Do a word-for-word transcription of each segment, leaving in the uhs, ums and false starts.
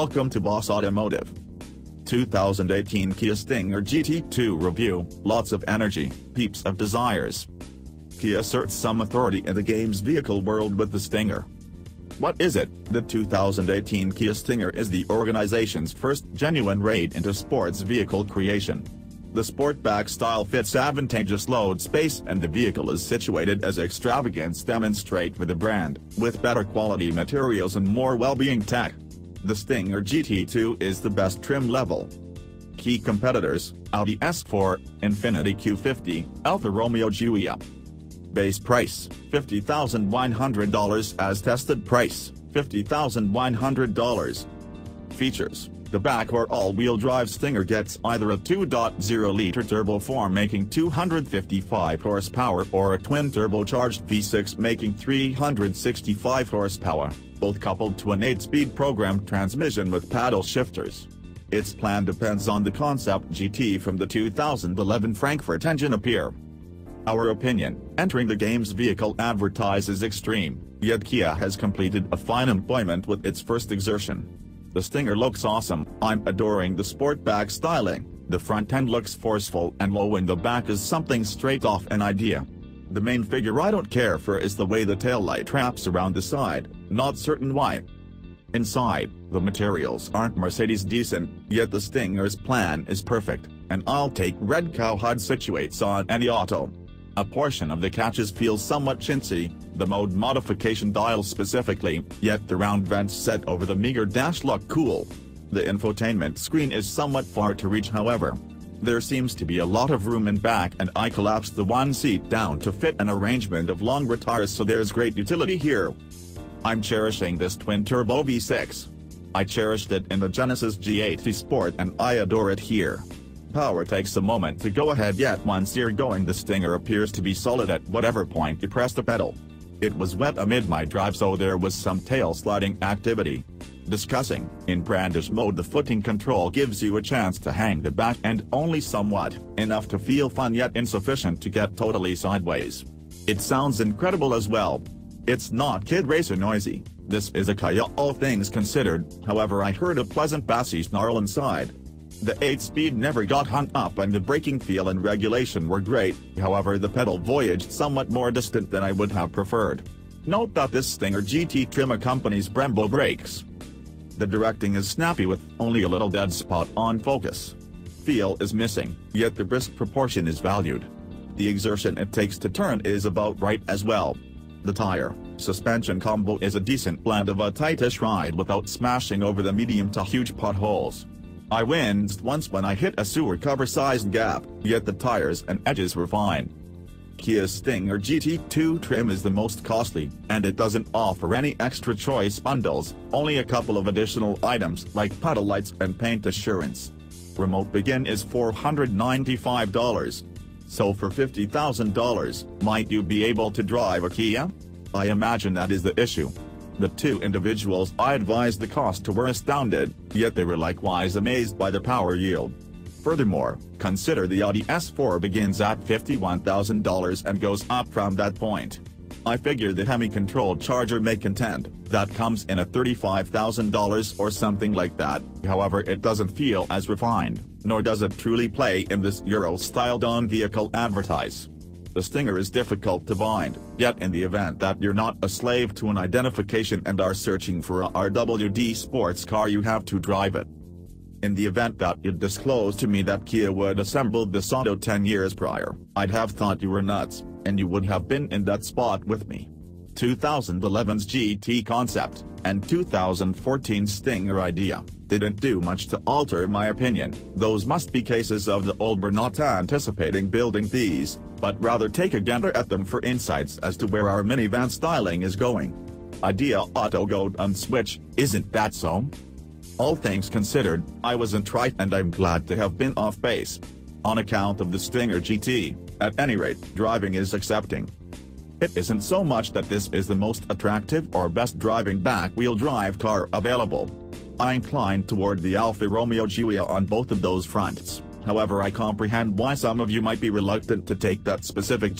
Welcome to Boss Automotive. two thousand eighteen Kia Stinger G T two review, lots of energy, heaps of desires. Kia asserts some authority in the game's vehicle world with the Stinger. What is it? The two thousand eighteen Kia Stinger is the organization's first genuine raid into sports vehicle creation. The sportback style fits advantageous load space and the vehicle is situated as extravagance demonstrate with the brand, with better quality materials and more well-being tech. The Stinger G T two is the best trim level. Key competitors, Audi S four, Infiniti Q fifty, Alfa Romeo Giulia. Base price, fifty thousand one hundred dollars as tested price, fifty thousand one hundred dollars. Features: the back or all-wheel drive Stinger gets either a two point oh liter turbo four making two hundred fifty-five horsepower or a twin-turbocharged V six making three hundred sixty-five horsepower, both coupled to an eight-speed programmed transmission with paddle shifters. Its plan depends on the concept G T from the two thousand eleven Frankfurt engine appear. Our opinion, entering the game's vehicle advertises extreme, yet Kia has completed a fine employment with its first exertion. The Stinger looks awesome, I'm adoring the sportback styling, the front end looks forceful and low and the back is something straight off an idea. The main figure I don't care for is the way the taillight wraps around the side, not certain why. Inside, the materials aren't Mercedes decent, yet the Stinger's plan is perfect, and I'll take red cowhide situates on any auto. A portion of the catches feel somewhat chintzy, the mode modification dial specifically, yet the round vents set over the meager dash look cool. The infotainment screen is somewhat far to reach however. There seems to be a lot of room in back and I collapsed the one seat down to fit an arrangement of longer tires so there's great utility here. I'm cherishing this twin-turbo V six. I cherished it in the Genesis G eighty Sport and I adore it here. Power takes a moment to go ahead yet once you're going the Stinger appears to be solid at whatever point you press the pedal. It was wet amid my drive so there was some tail sliding activity. Discussing, in brandish mode the footing control gives you a chance to hang the back end only somewhat, enough to feel fun yet insufficient to get totally sideways. It sounds incredible as well. It's not kid racer noisy, this is a Kia all things considered, however I heard a pleasant bassy snarl inside. The eight-speed never got hung up and the braking feel and regulation were great, however the pedal voyaged somewhat more distant than I would have preferred. Note that this Stinger G T trim accompanies Brembo brakes. The directing is snappy with only a little dead spot on focus. Feel is missing, yet the brisk proportion is valued. The exertion it takes to turn is about right as well. The tire, suspension combo is a decent blend of a tightish ride without smashing over the medium to huge potholes. I winced once when I hit a sewer cover-sized gap, yet the tires and edges were fine. Kia's Stinger G T two trim is the most costly, and it doesn't offer any extra choice bundles, only a couple of additional items like pedal lights and paint assurance. Remote begin is four hundred ninety-five dollars. So for fifty thousand dollars, might you be able to drive a Kia? I imagine that is the issue. The two individuals I advised the cost to were astounded, yet they were likewise amazed by the power yield. Furthermore, consider the Audi S four begins at fifty-one thousand dollars and goes up from that point. I figure the Hemi-controlled Charger may contend, that comes in at thirty-five thousand dollars or something like that, however it doesn't feel as refined, nor does it truly play in this Euro-styled on-vehicle advertise. The Stinger is difficult to bind, yet in the event that you're not a slave to an identification and are searching for a R W D sports car you have to drive it. In the event that you'd disclose to me that Kia would assemble this auto ten years prior, I'd have thought you were nuts, and you would have been in that spot with me. two thousand eleven's G T concept, and two thousand fourteen's Stinger idea, didn't do much to alter my opinion. Those must be cases of the old we're not anticipating building these, but rather take a gander at them for insights as to where our minivan styling is going. Idea auto go and switch, isn't that so? All things considered, I wasn't right and I'm glad to have been off base. On account of the Stinger G T, at any rate, driving is accepting. It isn't so much that this is the most attractive or best driving back-wheel drive car available. I incline toward the Alfa Romeo Giulia on both of those fronts, however I comprehend why some of you might be reluctant to take that specific jump.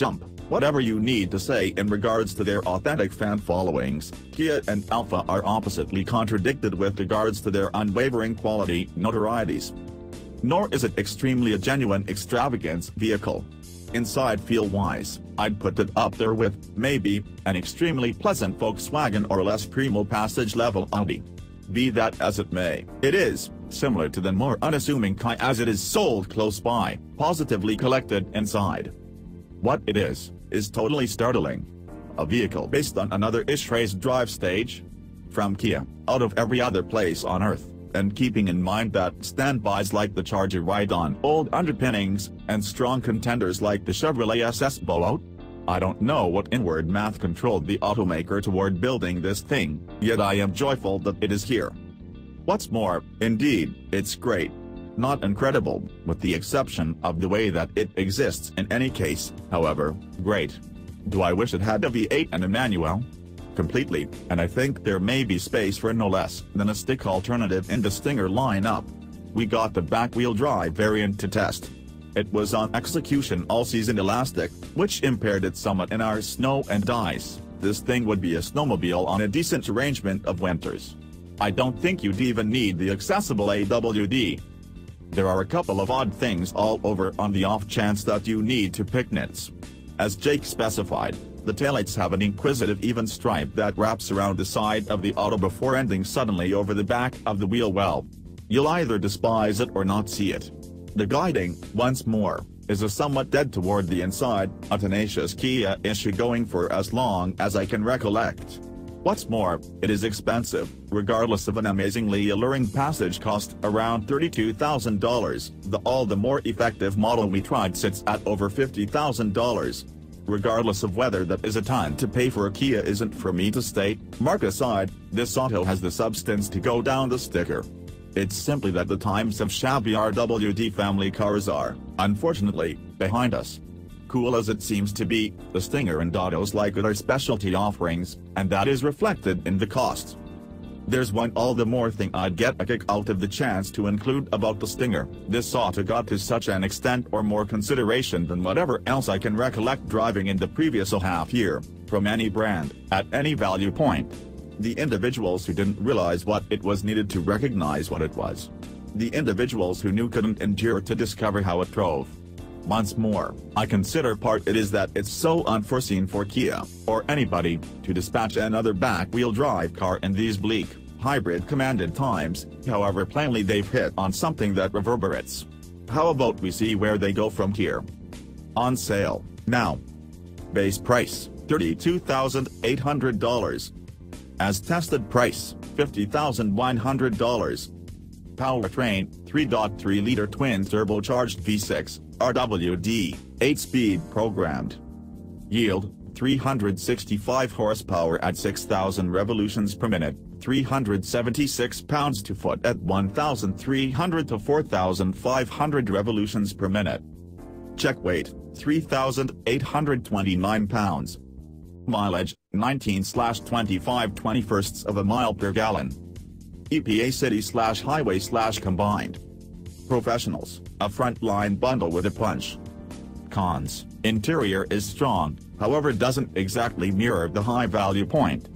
Whatever you need to say in regards to their authentic fan followings, Kia and Alfa are oppositely contradicted with regards to their unwavering quality notorieties. Nor is it extremely a genuine extravagance vehicle. Inside feel-wise, I'd put it up there with, maybe, an extremely pleasant Volkswagen or less primo passage-level Audi. Be that as it may, it is, similar to the more unassuming Kia as it is sold close by, positively collected inside. What it is, is totally startling. A vehicle based on another ish-raised drive stage? From Kia, out of every other place on earth, and keeping in mind that standbys like the Charger ride on old underpinnings, and strong contenders like the Chevrolet S S blowout? I don't know what inward math controlled the automaker toward building this thing, yet I am joyful that it is here. What's more, indeed, it's great. Not incredible, with the exception of the way that it exists in any case, however, great. Do I wish it had a V eight and a manual? Completely, and I think there may be space for no less than a stick alternative in the Stinger lineup. We got the back-wheel drive variant to test. It was on execution all-season elastic, which impaired it somewhat in our snow and ice. This thing would be a snowmobile on a decent arrangement of winters. I don't think you'd even need the accessible A W D. There are a couple of odd things all over on the off chance that you need to pick nits. As Jake specified, the taillights have an inquisitive even stripe that wraps around the side of the auto before ending suddenly over the back of the wheel well. You'll either despise it or not see it. The guiding, once more, is a somewhat dead toward the inside, a tenacious Kia issue going for as long as I can recollect. What's more, it is expensive, regardless of an amazingly alluring passage cost around thirty-two thousand dollars, the all the more effective model we tried sits at over fifty thousand dollars. Regardless of whether that is a ton to pay for a Kia isn't for me to state, mark aside, this auto has the substance to go down the sticker. It's simply that the times of shabby R W D family cars are, unfortunately, behind us. Cool as it seems to be, the Stinger and autos like it are specialty offerings, and that is reflected in the cost. There's one all the more thing I'd get a kick out of the chance to include about the Stinger. This auto got to such an extent or more consideration than whatever else I can recollect driving in the previous half year, from any brand, at any value point. The individuals who didn't realize what it was needed to recognize what it was. The individuals who knew couldn't endure to discover how it drove. Once more, I consider part it is that it's so unforeseen for Kia, or anybody, to dispatch another back-wheel drive car in these bleak, hybrid commanded times, however plainly they've hit on something that reverberates. How about we see where they go from here? On sale, now. Base price, thirty-two thousand eight hundred dollars. As tested price, fifty thousand one hundred dollars. Powertrain, three point three liter twin-turbocharged V six, R W D, eight speed programmed. Yield, three hundred sixty-five horsepower at six thousand revolutions per minute, three hundred seventy-six pounds to foot at one thousand three hundred to four thousand five hundred revolutions per minute. Check weight, three thousand eight hundred twenty-nine pounds. Mileage, nineteen slash twenty-five twenty-firsts of a mile per gallon. E P A city slash highway slash combined. Professionals, a frontline bundle with a punch. Cons, interior is strong, however doesn't exactly mirror the high value point.